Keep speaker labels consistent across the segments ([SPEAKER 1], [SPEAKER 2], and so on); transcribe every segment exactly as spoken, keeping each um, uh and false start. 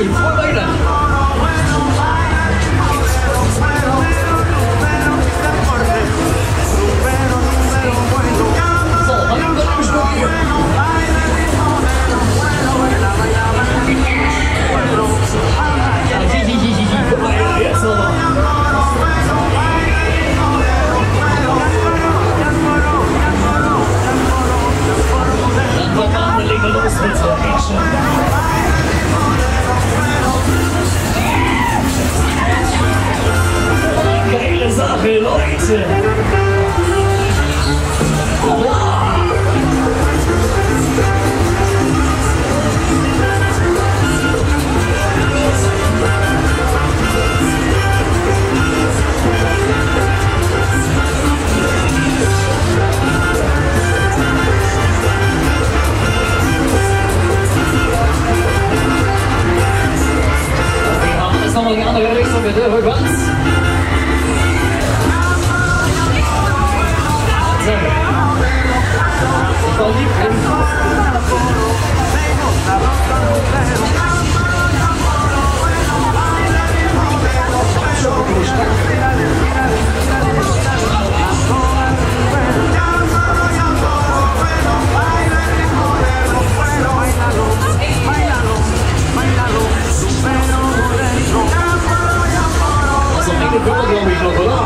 [SPEAKER 1] Dankeschön, frohe Weihnachten. So, mein Gott im Schnuck hier. Ja, hihihihi, guck mal her, jetzt aber. Dann kommt an, dann legen wir los mit der Action. Geile Sache, Leute! Wow. Okay, machen wir jetzt nochmal die andere Richtung, bitte, rückwärts. Also eine Gruppe, glaube ich, noch, oder?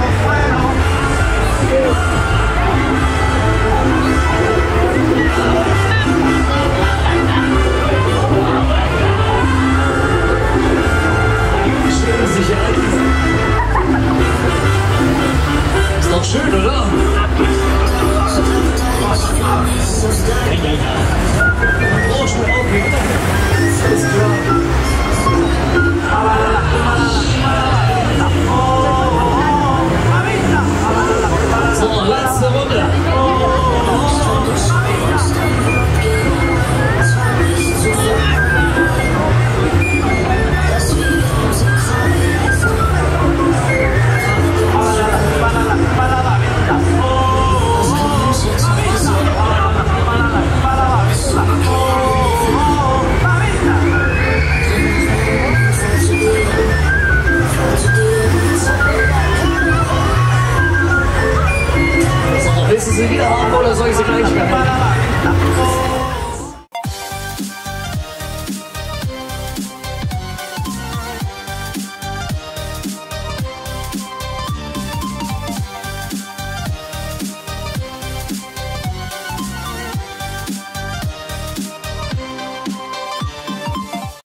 [SPEAKER 1] Ist doch schön, oder? Ja, ja, ja. Oh, schnell aufhängen. Alles klar. So, letzte Runde. Willst du sie wieder haben oder soll ich sie gleich behalten?